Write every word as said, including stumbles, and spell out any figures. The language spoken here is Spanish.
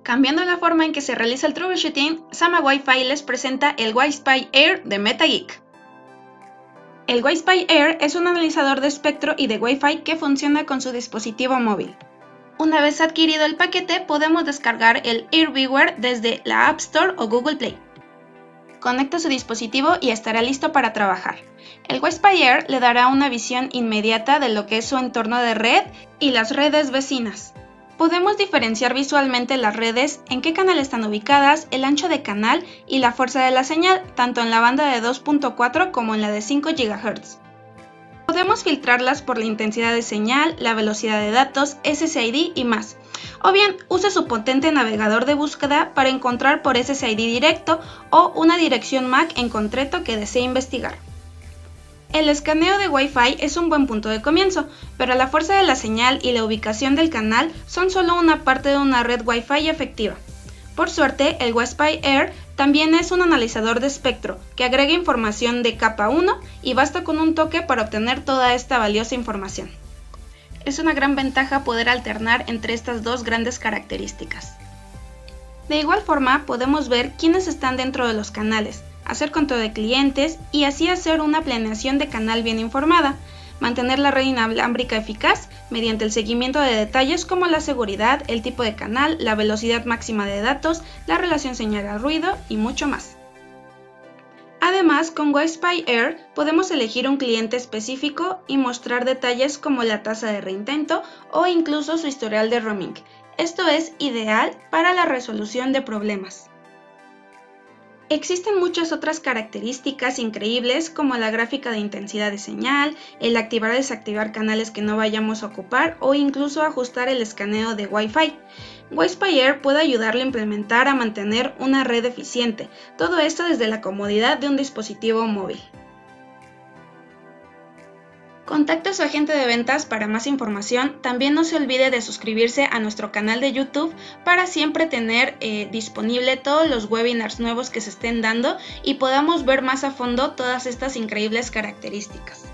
Cambiando la forma en que se realiza el troubleshooting, Sama Wi-Fi les presenta el Wi-Fi Air de MetaGeek. El Wi-Fi Air es un analizador de espectro y de Wi-Fi que funciona con su dispositivo móvil. Una vez adquirido el paquete, podemos descargar el AirViewer desde la App Store o Google Play. Conecta su dispositivo y estará listo para trabajar. El Wi-Fi Air le dará una visión inmediata de lo que es su entorno de red y las redes vecinas. Podemos diferenciar visualmente las redes, en qué canal están ubicadas, el ancho de canal y la fuerza de la señal, tanto en la banda de dos punto cuatro como en la de cinco gigahertz. Podemos filtrarlas por la intensidad de señal, la velocidad de datos, S S I D y más. O bien, use su potente navegador de búsqueda para encontrar por S S I D directo o una dirección M A C en concreto que desee investigar. El escaneo de Wi-Fi es un buen punto de comienzo, pero la fuerza de la señal y la ubicación del canal son solo una parte de una red Wi-Fi efectiva. Por suerte, el Wi-Fi Air también es un analizador de espectro que agrega información de capa uno y basta con un toque para obtener toda esta valiosa información. Es una gran ventaja poder alternar entre estas dos grandes características. De igual forma, podemos ver quiénes están dentro de los canales, hacer conteo de clientes y así hacer una planeación de canal bien informada, mantener la red inalámbrica eficaz mediante el seguimiento de detalles como la seguridad, el tipo de canal, la velocidad máxima de datos, la relación señal al ruido y mucho más. Además, con Wi-Fi Air podemos elegir un cliente específico y mostrar detalles como la tasa de reintento o incluso su historial de roaming. Esto es ideal para la resolución de problemas. Existen muchas otras características increíbles como la gráfica de intensidad de señal, el activar o desactivar canales que no vayamos a ocupar o incluso ajustar el escaneo de Wi-Fi. Wi-Fi Air puede ayudarle a implementar a mantener una red eficiente, todo esto desde la comodidad de un dispositivo móvil. Contacte a su agente de ventas para más información. También no se olvide de suscribirse a nuestro canal de YouTube para siempre tener eh, disponible todos los webinars nuevos que se estén dando y podamos ver más a fondo todas estas increíbles características.